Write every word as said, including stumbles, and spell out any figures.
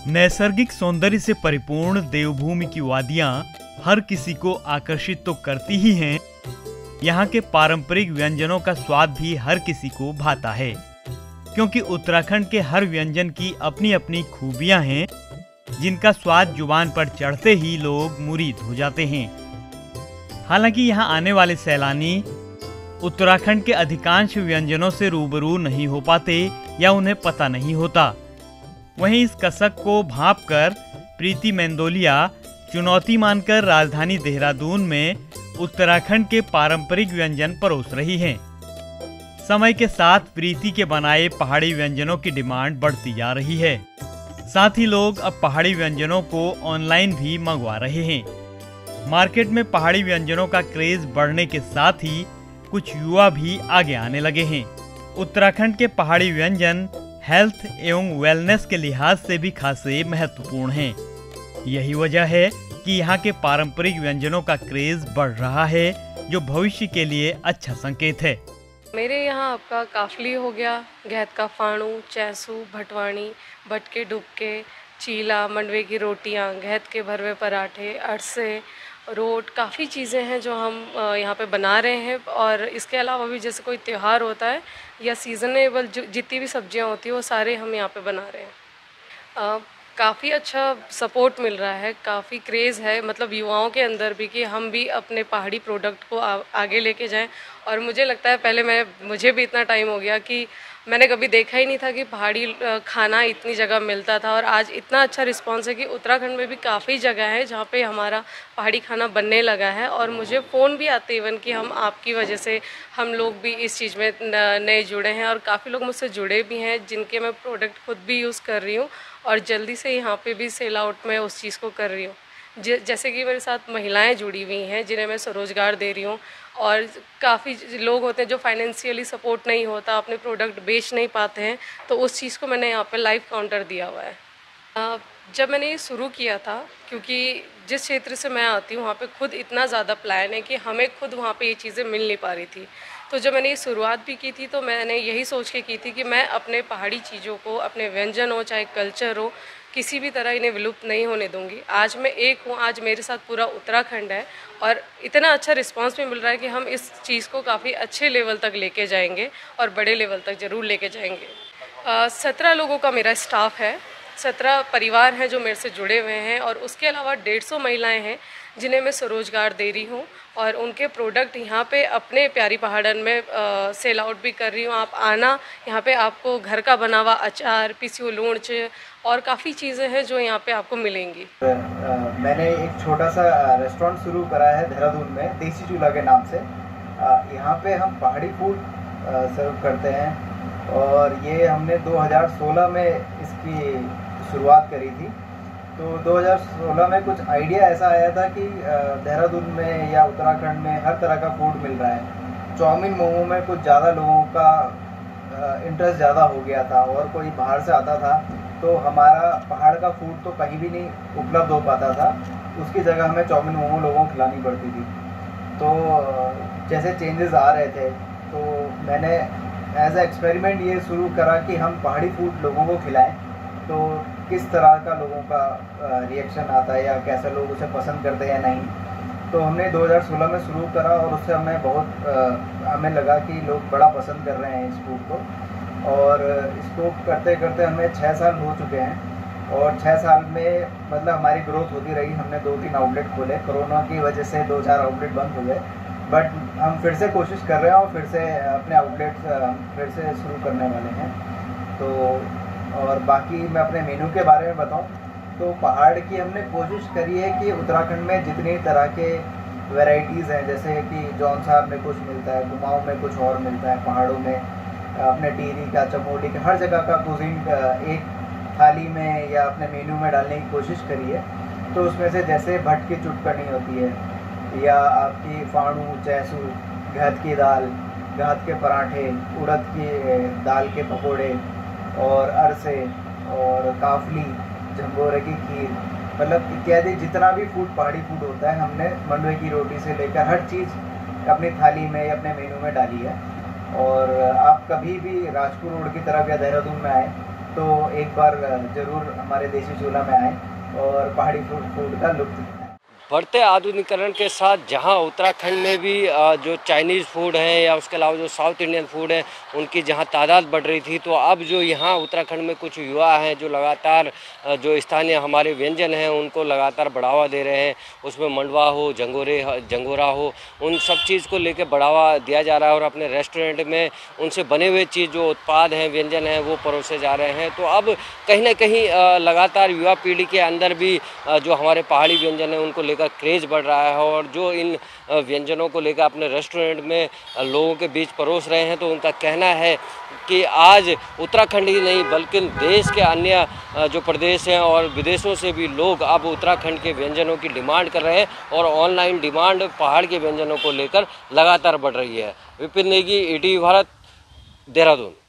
नैसर्गिक सौंदर्य से परिपूर्ण देवभूमि की वादियां हर किसी को आकर्षित तो करती ही हैं, यहाँ के पारंपरिक व्यंजनों का स्वाद भी हर किसी को भाता है, क्योंकि उत्तराखंड के हर व्यंजन की अपनी अपनी खूबियां हैं, जिनका स्वाद जुबान पर चढ़ते ही लोग मुरीद हो जाते हैं। हालांकि यहाँ आने वाले सैलानी उत्तराखंड के अधिकांश व्यंजनों से रूबरू नहीं हो पाते या उन्हें पता नहीं होता। वहीं इस कसक को भांपकर प्रीति मेंदोलिया चुनौती मानकर राजधानी देहरादून में उत्तराखंड के पारंपरिक व्यंजन परोस रही हैं। समय के साथ प्रीति के बनाए पहाड़ी व्यंजनों की डिमांड बढ़ती जा रही है। साथ ही लोग अब पहाड़ी व्यंजनों को ऑनलाइन भी मंगवा रहे हैं। मार्केट में पहाड़ी व्यंजनों का क्रेज बढ़ने के साथ ही कुछ युवा भी आगे आने लगे हैं। उत्तराखंड के पहाड़ी व्यंजन हेल्थ एवं वेलनेस के लिहाज से भी खासे महत्वपूर्ण हैं। यही वजह है कि यहाँ के पारंपरिक व्यंजनों का क्रेज बढ़ रहा है, जो भविष्य के लिए अच्छा संकेत है। मेरे यहाँ आपका काफली हो गया, गहत का फाणू, चैसू, भटवाणी, भटके डुबके, चीला, मंडवे की रोटियाँ, गहत के भरवे पराठे, अरसे, रोट, काफ़ी चीज़ें हैं जो हम यहाँ पे बना रहे हैं। और इसके अलावा भी जैसे कोई त्यौहार होता है या सीजनेबल जो जितनी भी सब्जियाँ होती हैं वो सारे हम यहाँ पे बना रहे हैं। काफ़ी अच्छा सपोर्ट मिल रहा है, काफ़ी क्रेज़ है मतलब युवाओं के अंदर भी कि हम भी अपने पहाड़ी प्रोडक्ट को आ, आगे लेके जाएं। और मुझे लगता है पहले मैं मुझे भी इतना टाइम हो गया कि मैंने कभी देखा ही नहीं था कि पहाड़ी खाना इतनी जगह मिलता था, और आज इतना अच्छा रिस्पांस है कि उत्तराखंड में भी काफ़ी जगह है जहाँ पे हमारा पहाड़ी खाना बनने लगा है। और मुझे फ़ोन भी आते इवन कि हम आपकी वजह से हम लोग भी इस चीज़ में नए जुड़े हैं, और काफ़ी लोग मुझसे जुड़े भी हैं जिनके मैं प्रोडक्ट खुद भी यूज़ कर रही हूँ और जल्दी से यहाँ पे भी सेल आउट में उस चीज़ को कर रही हूँ। जैसे कि मेरे साथ महिलाएं जुड़ी हुई हैं जिन्हें मैं स्वरोजगार दे रही हूँ, और काफ़ी लोग होते हैं जो फाइनेंशियली सपोर्ट नहीं होता, अपने प्रोडक्ट बेच नहीं पाते हैं, तो उस चीज़ को मैंने यहाँ पे लाइव काउंटर दिया हुआ है। जब मैंने ये शुरू किया था, क्योंकि जिस क्षेत्र से मैं आती हूँ वहाँ पे खुद इतना ज़्यादा प्लान है कि हमें खुद वहाँ पे ये चीज़ें मिल नहीं पा रही थी, तो जब मैंने ये शुरुआत भी की थी तो मैंने यही सोच के की थी कि मैं अपने पहाड़ी चीज़ों को, अपने व्यंजन हो चाहे कल्चर हो, किसी भी तरह इन्हें विलुप्त नहीं होने दूंगी। आज मैं एक हूँ, आज मेरे साथ पूरा उत्तराखंड है, और इतना अच्छा रिस्पांस भी मिल रहा है कि हम इस चीज़ को काफ़ी अच्छे लेवल तक लेके जाएंगे और बड़े लेवल तक ज़रूर लेके जाएंगे। सत्रह लोगों का मेरा स्टाफ है, सत्रह परिवार हैं जो मेरे से जुड़े हुए हैं, और उसके अलावा डेढ़ सौ महिलाएँ हैं जिन्हें मैं स्वरोजगार दे रही हूँ, और उनके प्रोडक्ट यहाँ पे अपने प्यारी पहाड़न में आ, सेल आउट भी कर रही हूँ। आप आना, यहाँ पे आपको घर का बना हुआ अचार, पिसियो लूणच और काफ़ी चीज़ें हैं जो यहाँ पे आपको मिलेंगी। आ, मैंने एक छोटा सा रेस्टोरेंट शुरू करा है देहरादून में, देसी चूल्हा के नाम से। यहाँ पे हम पहाड़ी फूड सर्व करते हैं, और ये हमने दो हज़ार सोलह में इसकी शुरुआत करी थी। तो दो हज़ार सोलह में कुछ आइडिया ऐसा आया था कि देहरादून में या उत्तराखंड में हर तरह का फूड मिल रहा है। चाउमीन मोमो में कुछ ज़्यादा लोगों का इंटरेस्ट ज़्यादा हो गया था, और कोई बाहर से आता था तो हमारा पहाड़ का फूड तो कहीं भी नहीं उपलब्ध हो पाता था, उसकी जगह हमें चाउमीन मोमो लोगों को खिलानी पड़ती थी। तो जैसे चेंजेस आ रहे थे तो मैंने एज ए एक्सपेरिमेंट ये शुरू करा कि हम पहाड़ी फूड लोगों को खिलाएं, तो किस तरह का लोगों का रिएक्शन आता है या कैसे लोग उसे पसंद करते हैं या नहीं। तो हमने दो हज़ार सोलह में शुरू करा, और उससे हमें बहुत आ, हमें लगा कि लोग बड़ा पसंद कर रहे हैं इस फूड को, और इसको करते करते हमें छः साल हो चुके हैं। और छः साल में मतलब हमारी ग्रोथ होती रही। हमने दो तीन आउटलेट खोले, कोरोना की वजह से दो चार आउटलेट बंद हो गए, बट हम फिर से कोशिश कर रहे हैं और फिर से अपने आउटलेट्स फिर से शुरू करने वाले हैं। तो और बाकी मैं अपने मेनू के बारे में बताऊं तो पहाड़ की हमने कोशिश करी है कि उत्तराखंड में जितनी तरह के वैरायटीज़ हैं, जैसे कि जौनसार में कुछ मिलता है, कुमाऊं में कुछ और मिलता है, पहाड़ों में अपने टिहरी का, चमोली का, हर जगह का कुजीन एक थाली में या अपने मेनू में डालने की कोशिश करी है। तो उसमें से जैसे भट की चुटकनी होती है, या आपकी फाणू, चैसू, गहत की दाल, गहत के पराठे, उड़द की दाल के पकोड़े, और अरसे, और काफली, झंगोरे की खीर, मतलब इत्यादि जितना भी फूड पहाड़ी फूड होता है हमने मंडवे की रोटी से लेकर हर चीज़ अपनी थाली में या अपने मेनू में डाली है। और आप कभी भी राजपुर रोड की तरफ या देहरादून में आए तो एक बार ज़रूर हमारे देसी चूल्हा में आएँ और पहाड़ी फूड फूड का लुत्फ़ उठाएं। बढ़ते आधुनिकीकरण के साथ जहां उत्तराखंड में भी जो चाइनीज़ फूड है या उसके अलावा जो साउथ इंडियन फूड है उनकी जहां तादाद बढ़ रही थी, तो अब जो यहां उत्तराखंड में कुछ युवा हैं जो लगातार जो स्थानीय हमारे व्यंजन हैं उनको लगातार बढ़ावा दे रहे हैं। उसमें मंडवा हो, जंगोरे जंगोरा हो, उन सब चीज़ को लेकर बढ़ावा दिया जा रहा है और अपने रेस्टोरेंट में उनसे बने हुए चीज़ जो उत्पाद हैं, व्यंजन हैं, वो परोसे जा रहे हैं। तो अब कहीं ना कहीं लगातार युवा पीढ़ी के अंदर भी जो हमारे पहाड़ी व्यंजन हैं उनको लेकर क्रेज़ बढ़ रहा है और जो इन व्यंजनों को लेकर अपने रेस्टोरेंट में लोगों के बीच परोस रहे हैं, तो उनका कहना है कि आज उत्तराखंड ही नहीं बल्कि देश के अन्य जो प्रदेश हैं और विदेशों से भी लोग अब उत्तराखंड के व्यंजनों की डिमांड कर रहे हैं और ऑनलाइन डिमांड पहाड़ के व्यंजनों को लेकर लगातार बढ़ रही है। विपिन नेगी, ईटीवी भारत, देहरादून।